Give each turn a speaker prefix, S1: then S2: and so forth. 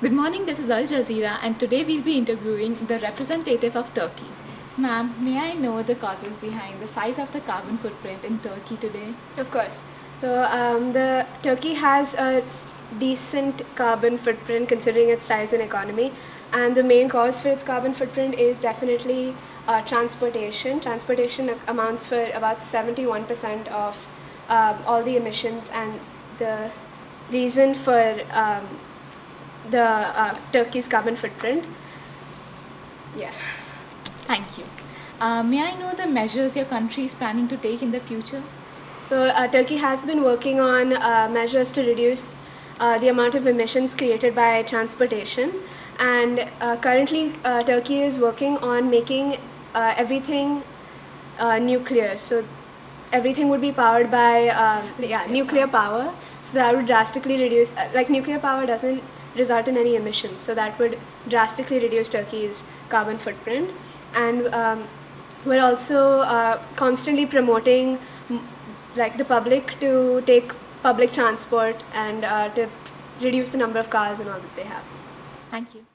S1: Good morning, this is Al Jazeera and today we'll be interviewing the representative of Turkey. Ma'am, may I know the causes behind the size of the carbon footprint in Turkey today?
S2: Of course. So the Turkey has a decent carbon footprint considering its size and economy, and the main cause for its carbon footprint is definitely transportation. Transportation amounts for about 71% of all the emissions, and the reason for Turkey's carbon footprint. Yeah.
S1: Thank you. May I know the measures your country is planning to take in the future?
S2: So Turkey has been working on measures to reduce the amount of emissions created by transportation, and currently Turkey is working on making everything nuclear. So everything would be powered by nuclear power. So that would drastically reduce, like nuclear power doesn't result in any emissions, so that would drastically reduce Turkey's carbon footprint. And we're also constantly promoting the public to take public transport and to reduce the number of cars and all that they have.
S1: Thank you.